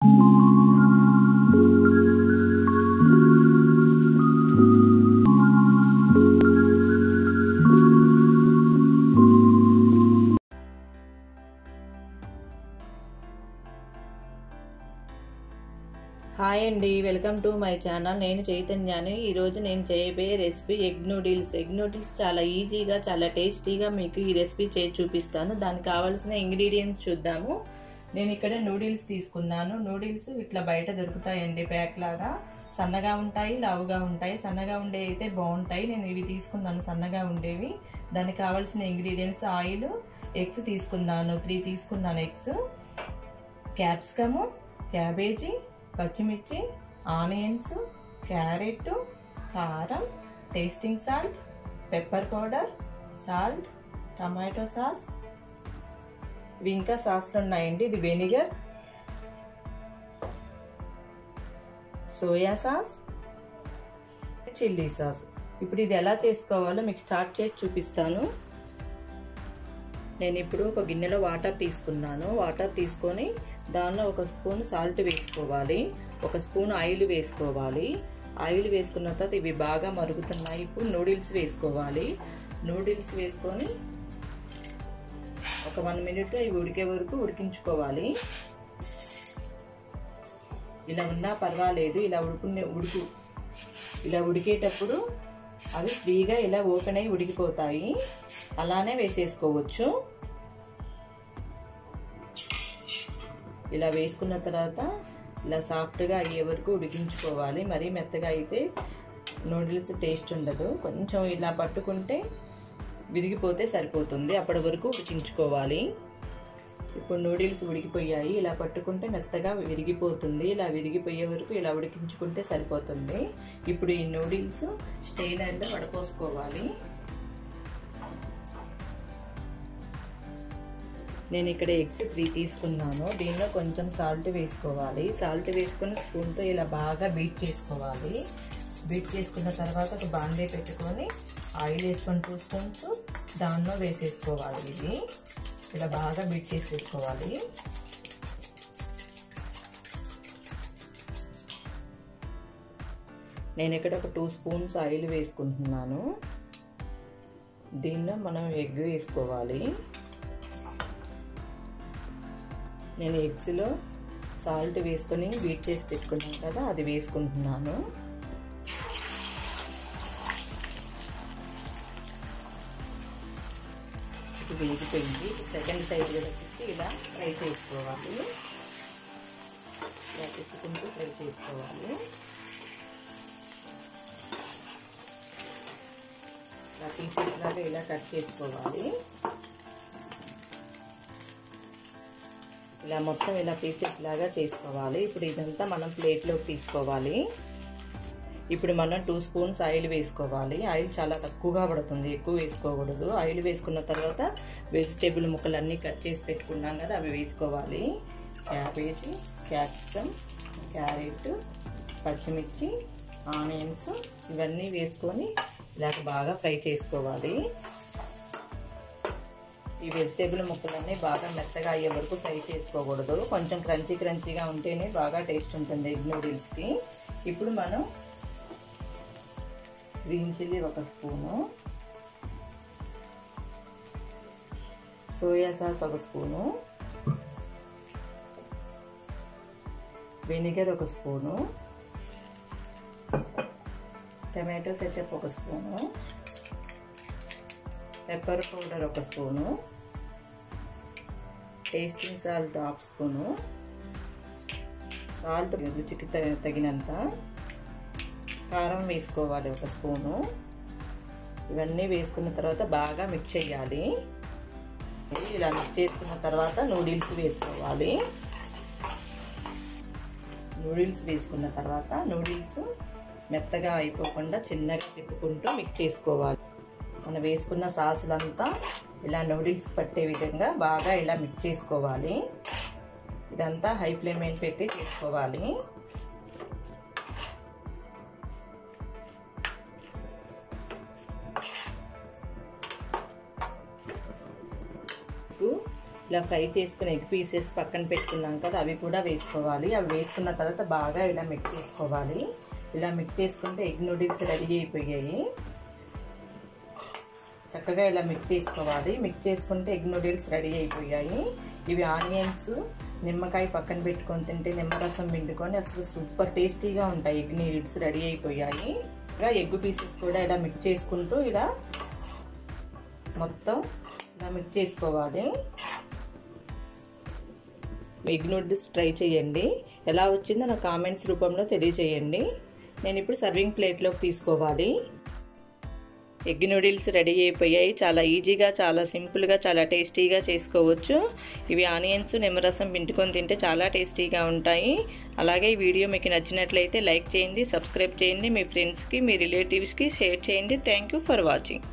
Hi అండి, welcome to my channel. నేను చైతన్యాని. ఈరోజు నేను చేయబోయే recipe egg noodles. Egg noodles చాలా ఈజీగా, చాలా టేస్టీగా మీకు ఈ రెసిపీ చేసి చూపిస్తాను. దానికి కావాల్సిన ఇంగ్రీడియంట్స్ చూద్దాము. నేను ఇక్కడ నూడిల్స్ తీసుకున్నాను. నూడిల్స్ ఇట్లా బయట దొరుకుతాయండి, ప్యాక్ లాగా. సన్నగా ఉంటాయి, లావుగా ఉంటాయి. సన్నగా ఉండేవి అయితే బాగుంటాయి. నేను ఇవి తీసుకున్నాను, సన్నగా ఉండేవి. దానికి కావాల్సిన ఇంగ్రీడియంట్స్: ఆయిల్, ఎగ్స్ తీసుకున్నాను, 3 తీసుకున్నాను ఎగ్స్, క్యాప్సికము, క్యాబేజీ, పచ్చిమిర్చి, ఆనియన్స్, క్యారెట్, కారం, tasting salt, pepper powder, salt, tomato sauce. ఇవి ఇంకా సాస్లు ఉన్నాయండి. ఇది vinegar, soya sauce, chilli sauce. ఇప్పుడు ఇది ఎలా చేసుకోవాలో మీకు స్టార్ట్ చేసి చూపిస్తాను. నేను ఇప్పుడు ఒక గిన్నెలో వాటర్ తీసుకున్నాను. వాటర్ తీసుకొని దానిలో 1 స్పూన్ సాల్ట్ వేసుకోవాలి, 1 స్పూన్ ఆయిల్ వేసుకోవాలి. ఆయిల్ వేసుకున్న తర్వాత ఇవి బాగా మరుగుతున్నాయి. ఇప్పుడు నూడిల్స్ వేసుకోవాలి. నూడిల్స్ వేసుకొని ఒక 1 మినిట్ ఇవి ఉడికే వరకు ఉడికించుకోవాలి. ఇలా ఉన్నా పర్వాలేదు. ఇలా ఉడికేటప్పుడు అవి ఫ్రీగా ఇలా ఓపెన్ అయ్యి ఉడికిపోతాయి. అలానే వేసేసుకోవచ్చు. ఇలా వేసుకున్న తర్వాత ఇలా సాఫ్ట్గా అయ్యే వరకు ఉడికించుకోవాలి. మరీ మెత్తగా అయితే నూడిల్స్ టేస్ట్ ఉండదు. కొంచెం ఇలా పట్టుకుంటే విరిగిపోతే సరిపోతుంది. అప్పటి వరకు ఉడికించుకోవాలి. ఇప్పుడు నూడిల్స్ ఉడికిపోయాయి. ఇలా పట్టుకుంటే మెత్తగా విరిగిపోతుంది. ఇలా విరిగిపోయే వరకు ఇలా ఉడికించుకుంటే సరిపోతుంది. ఇప్పుడు ఈ నూడిల్స్ స్టెయినర్లో వడపోసుకోవాలి. నేను ఇక్కడ ఎగ్స్ 3 తీసుకున్నాను. దీనిలో కొంచెం సాల్ట్ వేసుకోవాలి. సాల్ట్ వేసుకొని స్పూన్తో ఇలా బాగా బీట్ చేసుకోవాలి. బీట్ చేసుకున్న తర్వాత ఒక బాండీ పెట్టుకొని ఆయిల్ వేసుకొని 2 స్పూన్స్ దానిలో వేసేసుకోవాలి. ఇది ఇలా బాగా బీట్ చేసేసుకోవాలి. నేను ఇక్కడ ఒక 2 స్పూన్స్ ఆయిల్ వేసుకుంటున్నాను. దీనిలో మనం ఎగ్ వేసుకోవాలి. నేను ఎగ్స్లో సాల్ట్ వేసుకొని బీట్ చేసి పెట్టుకున్నాను కదా, అది వేసుకుంటున్నాను. ఇది వేగిపోయింది. సెకండ్ సైడ్ కూడా పెట్టి ఇలా ఫ్రై చేసుకోవాలి. ఇలా పెట్టుకుంటూ ఫ్రై చేసుకోవాలి. ఇలా పీసెస్ లాగా ఇలా కట్ చేసుకోవాలి. ఇలా మొత్తం ఇలా పీసెస్ లాగా చేసుకోవాలి. ఇప్పుడు ఇదంతా మనం ప్లేట్లోకి తీసుకోవాలి. ఇప్పుడు మనం 2 స్పూన్స్ ఆయిల్ వేసుకోవాలి. ఆయిల్ చాలా తక్కువగా పడుతుంది, ఎక్కువ వేసుకోకూడదు. ఆయిల్ వేసుకున్న తర్వాత వెజిటేబుల్ ముక్కలన్నీ కట్ చేసి పెట్టుకున్నాం కదా, అవి వేసుకోవాలి. క్యాబేజీ, క్యాప్సికమ్, క్యారెట్, పచ్చిమిర్చి, ఆనియన్స్ ఇవన్నీ వేసుకొని ఇలా బాగా ఫ్రై చేసుకోవాలి. ఈ వెజిటేబుల్ ముక్కలన్నీ బాగా మెత్తగా అయ్యే వరకు ఫ్రై చేసుకోకూడదు. కొంచెం క్రంచీగా ఉంటేనే బాగా టేస్ట్ ఉంటుంది ఎగ్ నూడిల్స్కి. ఇప్పుడు మనం green chilli 1 spoon, soya sauce 1 spoon, vinegar 1 spoon, tomato ketchup 1 spoon, pepper powder 1 spoon, tasting salt 1/2 spoon, salt రుచికి తగినంత, కారం వేసుకోవాలి 1 స్పూను. ఇవన్నీ వేసుకున్న తర్వాత బాగా మిక్స్ చేయాలి. ఇలా మిక్స్ చేసుకున్న తర్వాత నూడిల్స్ వేసుకోవాలి. నూడిల్స్ వేసుకున్న తర్వాత నూడిల్స్ మెత్తగా అయిపోకుండా చిన్నగా తిప్పుకుంటూ మిక్స్ చేసుకోవాలి. మనం వేసుకున్న సాసులంతా ఇలా నూడిల్స్ పట్టే విధంగా బాగా ఇలా మిక్స్ చేసుకోవాలి. ఇదంతా హై ఫ్లేమ్ మీద పెట్టి చేసుకోవాలి. ఇలా ఫ్రై చేసుకుని ఎగ్ పీసెస్ పక్కన పెట్టుకున్నాం కదా, అవి కూడా వేసుకోవాలి. అవి వేసుకున్న తర్వాత బాగా ఇలా మిక్స్ చేసుకోవాలి. ఇలా మిక్స్ చేసుకుంటే ఎగ్ నూడిల్స్ రెడీ అయిపోయాయి. చక్కగా ఇలా మిక్స్ చేసుకోవాలి. మిక్స్ చేసుకుంటే ఎగ్ నూడిల్స్ రెడీ అయిపోయాయి. ఇవి ఆనియన్స్, నిమ్మకాయ పక్కన పెట్టుకొని తింటే నిమ్మరసం పిండుకొని అసలు సూపర్ టేస్టీగా ఉంటాయి. ఎగ్ నూడిల్స్ రెడీ అయిపోయాయి. ఇంకా ఎగ్ పీసెస్ కూడా ఇలా మిక్స్ చేసుకుంటూ ఇలా మొత్తం ఇలా మిక్స్ చేసుకోవాలి. ఎగ్ నూడిల్స్ ట్రై చేయండి. ఎలా వచ్చిందో నాకు కామెంట్స్ రూపంలో తెలియజేయండి. నేను ఇప్పుడు సర్వింగ్ ప్లేట్లోకి తీసుకోవాలి. ఎగ్ నూడిల్స్ రెడీ అయిపోయాయి. చాలా ఈజీగా, చాలా సింపుల్గా, చాలా టేస్టీగా చేసుకోవచ్చు. ఇవి ఆనియన్స్, నిమ్మరసం పిండుకొని తింటే చాలా టేస్టీగా ఉంటాయి. అలాగే ఈ వీడియో మీకు నచ్చినట్లయితే లైక్ చేయండి, సబ్స్క్రైబ్ చేయండి, మీ ఫ్రెండ్స్కి, మీ రిలేటివ్స్కి షేర్ చేయండి. Thank you for watching.